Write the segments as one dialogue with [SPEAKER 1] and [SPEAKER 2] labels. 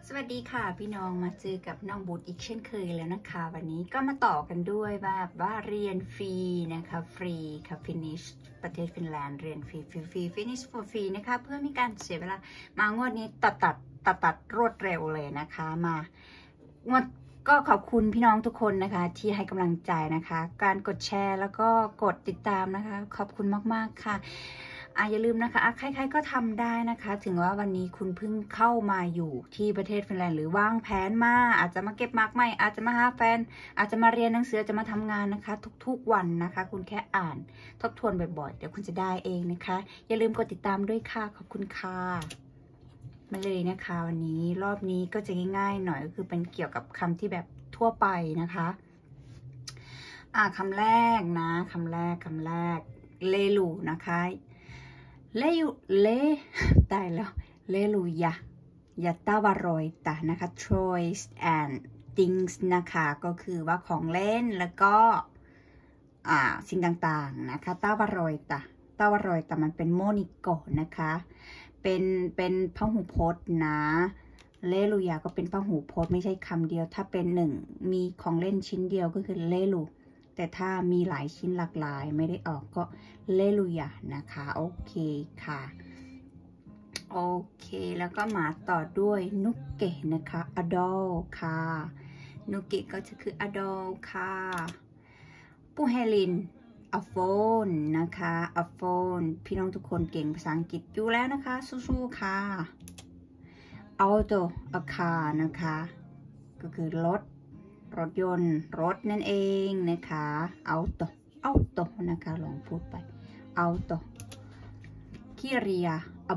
[SPEAKER 1] สวัสดีค่ะพี่น้องมาเจอกับน้องบูธอีกเช่นเคยแล้วนะคะวันนี้ก็มาต่อกันด้วยว่าเรียนฟรีนะคะฟรีค่ะฟินิชประเทศฟินแลนด์เรียนฟรีฟินิชฟรีนะคะเพื่อไม่การเสียเวลามางวดนี้ตัดรวดเร็วเลยนะคะมางวดก็ขอบคุณพี่น้องทุกคนนะคะที่ให้กำลังใจนะคะการกดแชร์แล้วก็กดติดตามนะคะขอบคุณมากๆค่ะอย่าลืมนะคะใครๆก็ทำได้นะคะถึงว่าวันนี้คุณเพิ่งเข้ามาอยู่ที่ประเทศฟินแลนด์หรือวางแผนมาอาจจะมาเก็บมาร์กใหม่อาจจะมาหาแฟนอาจจะมาเรียนหนังสือจะมาทำงานนะคะทุกๆวันนะคะคุณแค่อ่านทบทวนบ่อยๆเดี๋ยวคุณจะได้เองนะคะอย่าลืมกดติดตามด้วยค่ะขอบคุณค่ะมาเลยนะคะวันนี้รอบนี้ก็จะง่ายๆหน่อยก็คือเป็นเกี่ยวกับคำที่แบบทั่วไปนะคะคำแรกนะคำแรกเลลูนะคะได้แล้วเลลูยาตาวารอยตานะคะ toys and things นะคะก็คือว่าของเล่นแล้วก็สิ่งต่างๆนะคะตาวารอยตามันเป็นโมนิโกนะคะเป็นพหูพจน์นะเลลูยาก็เป็นพหูพจน์ไม่ใช่คำเดียวถ้าเป็นหนึ่งมีของเล่นชิ้นเดียวก็คือเลลูแต่ถ้ามีหลายชิ้นหลากหลายไม่ได้ออกก็เลลูยานะคะโอเคค่ะโอเคแล้วก็มาต่อด้วยนุกเกะนะคะอดอลค่ะนุกเกะก็จะคืออดอลค่ะปูเฮลินอโฟนนะคะอโฟนพี่น้องทุกคนเก่งภาษาอังกฤษอยู่แล้วนะคะสู้ๆค่ะอัลโตอาคานะคะก็คือรถยนต์รถนั่นเองนะคะอัลโตนะคะลองพูดไปอัลโตคิเรียอ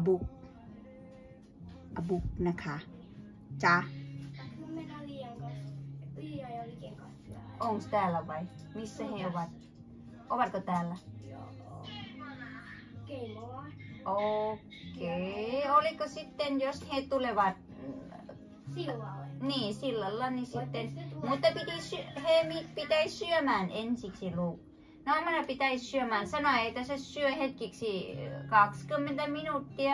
[SPEAKER 1] บุกนะคะจ้าonko täällä vai missä he ovatko täällä okei oliko sitten jos he tulevat niin sillalla niin sitten mutta he pitäisi syömään ensiksi no minä pitäisi syömään sanoi että se syö hetkiksi 20 minuuttia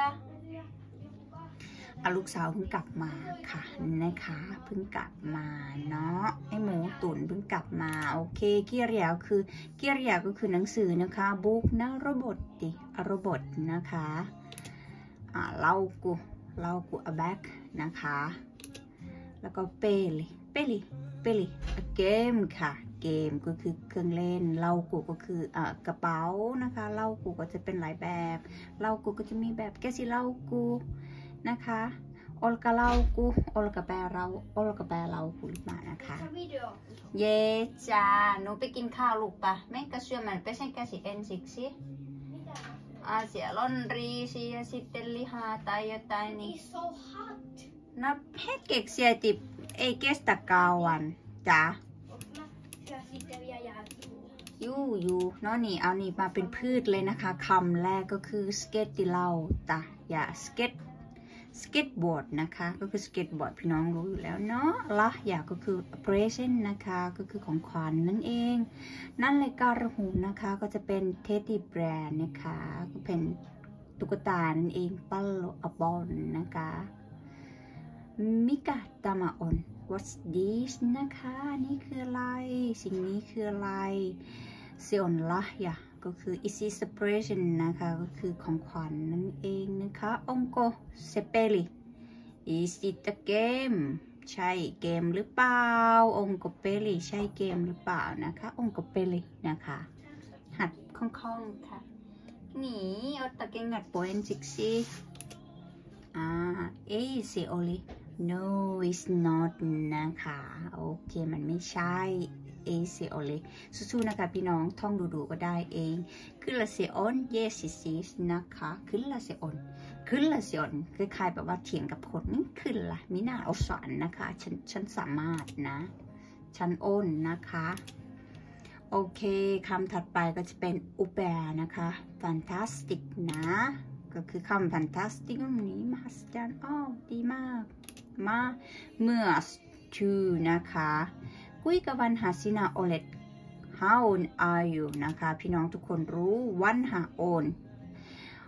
[SPEAKER 1] ลูกสาวเพิ่งกลับมาค่ะนะคะเพิ่งกลับมาเนาะไอหมูตุ๋นเพิ่งกลับมาโอเคเกียร์ยาวก็คือหนังสือนะคะบุ๊กนะโรบอทนะคะเล่ากูแบ็กนะคะแล้วก็เปลิเกมค่ะเกมก็คือเครื่องเล่นเล่ากูก็คือกระเป๋านะคะเล่ากูก็จะเป็นหลายแบบเล่ากูก็จะมีแบบแกสิเล่ากูนะคะโอลกาเล่ากูโอลกาแปลเรากูหรือเปล่านะคะเย่จ้าหนูไปกินข้าวลูกปะแม่ก็เชื่อมันไปใช้แกสิเอ็นซิกสิsiellä on riisiä ja sitten lihaa tai jotain niin no hetkeksi äiti ei kestä kauanจ้ายูเนาะนี่เอานี่มาเป็นพืชเลยนะคะคำแรกก็คือสเก็ตติเล่าจ้ะอย่าสเก็ตบอร์ดนะคะก็คือสเก็ตบอร์ดพี่น้องรู้อยู่แล้วเนาะละอย่าก็คือ present นะคะก็คือของขวัญ นั่นเองนั่นเลยการะหูนะคะก็จะเป็นเทดดี้แบรนด์นะคะก็เป็นตุ๊กตานั่นเองปัลโลบอลนะคะมิกาตามาออน what's this นะคะนี่คืออะไรสิ่งนี้คืออะไรเซียนละอย่าก็คือ is it a present นะคะก็คือของขวัญ นั่นเองนะคะองโกเซเปลิ is it a game ใช่เกมหรือเปล่าองโกเปลิใช่เกมหรือเปล่านะคะองโกเปลินะคะหัดคล่องๆค่ะนี่เอาตะเกียงหัดโปเอนซิกซี่easy only no it's not นะคะโอเคมันไม่ใช่easy only สู้ๆนะคะพี่น้องท่องดูก็ได้เองคือละเซออน yes it is นะคะคือละเซออนคล้ายๆแบบว่าเถียงกับคนนี่คือละมิน่าเอาสอนนะคะฉันสามารถนะฉันโอนนะคะโอเคคำถัดไปก็จะเป็นอุแบนะคะ fantastic นะก็คือคำ fantastic นี้มหัศจรรย์ดีมากมาเมื่อ to นะคะคุยกับวันหาซินาโอเลต how old are you นะคะพี่น้องทุกคนรู้วันหาโอน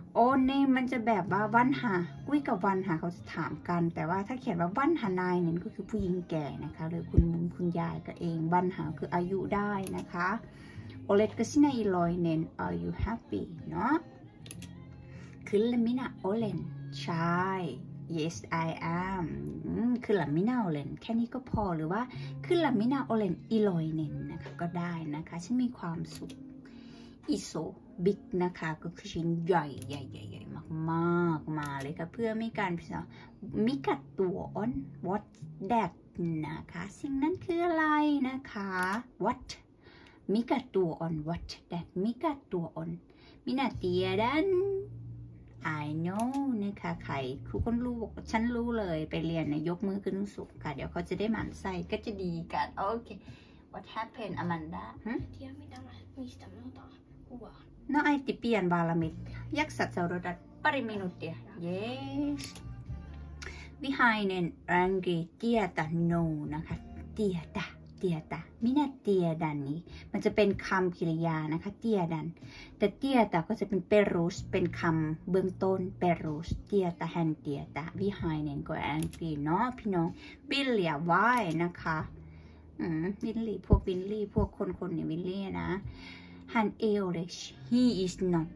[SPEAKER 1] โอ้นี่มันจะแบบว่าวันหากุ้ยกับวันหาเขาจะถามกันแต่ว่าถ้าเขียนว่าวันหานายเนี่ยก็คือผู้หญิงแก่นะคะหรือคุณยายก็เองวันหาคืออายุได้นะคะโอเลตก็สินาอีลอยเนน are you happy เนาะคือละมินาโอเลนใช่ yes I am คือละมินาโอเลนแค่นี้ก็พอหรือว่าคือละมินาโอเลนอีลอยเนนนะคะก็ได้นะคะฉันมีความสุขอีโซบิ๊กนะคะก็คือชิ้นใหญ่มากๆมาเลยค่ะเพื่อไม่การพิจารณามิกัดตัว on what that นะคะสิ่งนั้นคืออะไรนะคะ what มิกัดตัว on what that มิกัดตัว on มินาเตียดัน I know นะคะใครทุกคนรู้ฉันรู้เลยไปเรียนนะยกมือขึ้นสูงค่ะเดี๋ยวเขาจะได้หมั่นไส้ก็จะดีกันโอเค what happened Amanda
[SPEAKER 2] Dia minä mistä muuta kuvaa.
[SPEAKER 1] No äiti pian valmiit. Jaksat seurata pari minuuttia? Yes. Vihainen, angry, tietä, no นะคะ tietä มินาเตียดันนี้มันจะเป็นคำกริยานะคะเตียดันแต่เตียตาก็จะเป็นเปรูสเป็นคำเบื้องต้นเปรูสเตียตาแฮนเตียตาวิไฮเนนก็แองกี้เนาะพี่น้องบิลเลียไว้นะคะวิลลี่พวกวิลลี่พวกคนเนี่ยวิลลี่นะฮันเอลเลย he is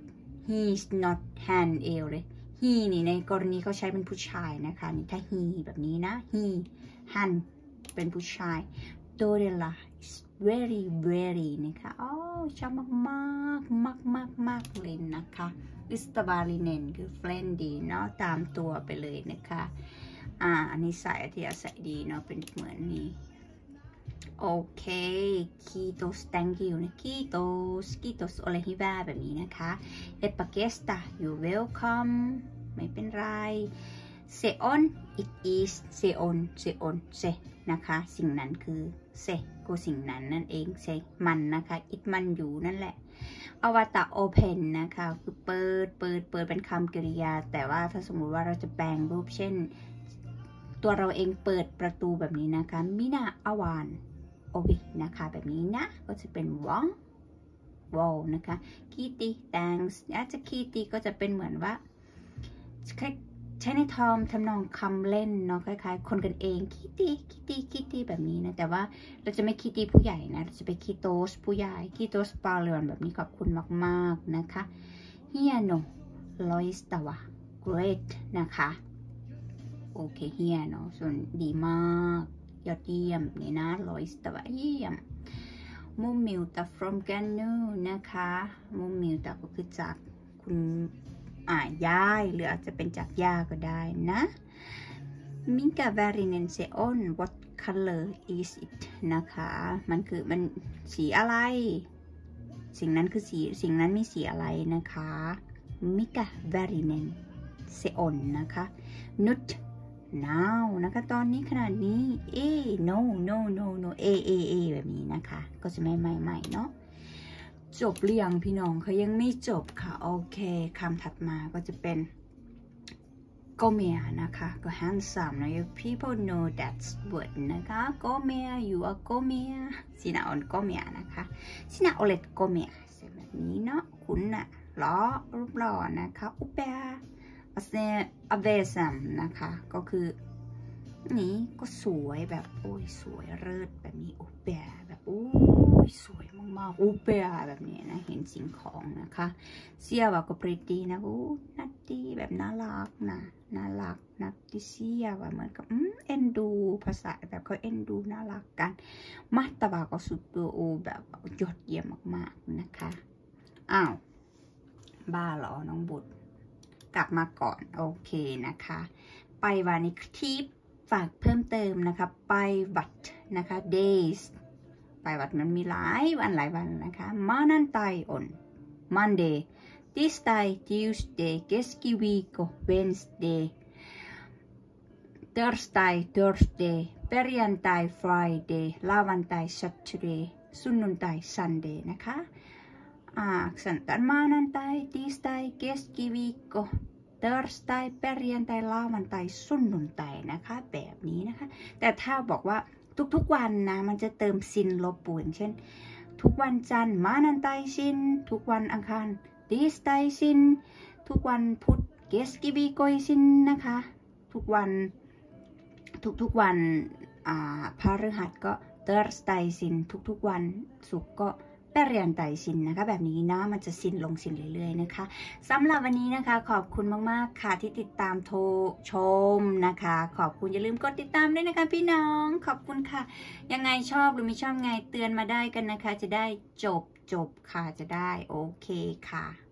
[SPEAKER 1] not ฮันเอลเลย he นี่ในกรณีเขาใช้เป็นผู้ชายนะคะนี่ถ้า he แบบนี้นะ he ฮันเป็นผู้ชายโดเรล่า is very นะคะอ๋อชอบมากเลยนะคะอิสตาบาลิเนนคือ friendly เนาะตามตัวไปเลยนะคะอันนี้ใส่ที่อาศัยดีเนาะเป็นเหมือนนี้โอเคคีโตส thank you นะคีโตสโอเลฮิวาแบบนี้นะคะเอปาเกสตา you welcome ไม่เป็นไรเซออน it is เซออนเซนะคะสิ่งนั้นคือเซก็สิ่งนั้นนั่นเองเซมันนะคะ it มันอยู่นั่นแหละอวตาร open นะคะคือเปิดเป็นคำกริยาแต่ว่าถ้าสมมุติว่าเราจะแปลงรูปเช่นตัวเราเองเปิดประตูแบบนี้นะคะมินาอวานโอบินะคะแบบนี้นะก็จะเป็นวอลนะคะคีตี thanks อาจจะคีตีก็จะเป็นเหมือนว่าใช้ในทำนองคำเล่นเนาะคล้ายๆคนกันเองคีตีแบบนี้นะแต่ว่าเราจะไม่คีตีผู้ใหญ่นะเราจะไปคีโตสผู้ใหญ่คีโตสปาเลอนแบบนี้ขอบคุณมากๆนะคะเฮียโนลอยสตาวะ great นะคะโอเคเฮียเนาะส่วนดีมากยอดเยี่ยมนี่นะลอยสตาวะเยี่ยมมุมมิวตา from กันนูนะคะมุมมิวตาก็คือจากคุณยายหรืออาจจะเป็นจากย่าก็ได้นะมิกา varinen se on what color is it นะคะมันสีอะไรสิ่งนั้นคือสีสิ่งนั้นมีสีอะไรนะคะมิกา varinen se on นะคะ not now นะคะตอนนี้ขนาดนี้ no a แบบนี้นะคะก็จะไม่เนาะจบหรือยังพี่น้องเขายังไม่จบค่ะโอเคคำถัดมาก็จะเป็นก็เมียนะคะก็ handsome นะ people know that word นะคะก็เมีย you are ก็เมียสินาออนก็เมียนะคะสินาโอเลตก็เมียแบบนี้เนาะคุณน่ะล้อรูปหล่อนะคะอุเบะอเวซัมนะคะก็คือนี่ก็สวยแบบโอ้ยสวยเลิศแบบนี้อุเบะแบบโอ้ยสวยมากๆอุเบะแบบนี้นะเห็นสิ่งของนะคะเสียวก็ปริตีนะโอ้นัตตีแบบน่ารักนะน่ารักนัตติเสียวเหมือนกับเอ็นดูภาษาแบบเขาเอ็นดูน่ารักกันมัตตบาก็สุดตัวโอแบบยอดเยี่ยมมากๆนะคะอ้าวบ้าเหรอน้องบุตรกลับมาก่อนโอเคนะคะไปวันนี้ทิปฝากเพิ่มเติมนะคะไปวัดนะคะ days ไปวัดมันมีหลายวันนะคะมานันไตออน Monday Tuesday Tuesday keskiviikko Wednesday Thursday perjantai Friday lauantai Saturday sunnuntai Sunday นะคะสันมานันไต Tuesday keskiviikko Thursday perjantai lauantai sunnuntai นะคะแบบนี้นะคะแต่ถ้าบอกว่าทุกวันนะมันจะเติมซินลบปูอย่างเช่นทุกวันจันทร์มานันไตซินทุกวันอังคาร Tuesday ซินทุกวันพุธเกสกิบีโกยซินนะคะทุกวันวันพฤหัสก็เตอร์สไตซินทุกวันศุกร์ก็ไปเรียนไตซินนะคะแบบนี้นะมันจะซินลงซินเรื่อยๆนะคะสำหรับวันนี้นะคะขอบคุณมากๆค่ะที่ติดตามชมนะคะขอบคุณอย่าลืมกดติดตามด้วยนะคะพี่น้องขอบคุณค่ะยังไงชอบหรือไม่ชอบไงเตือนมาได้กันนะคะจะได้จบค่ะจะได้โอเคค่ะ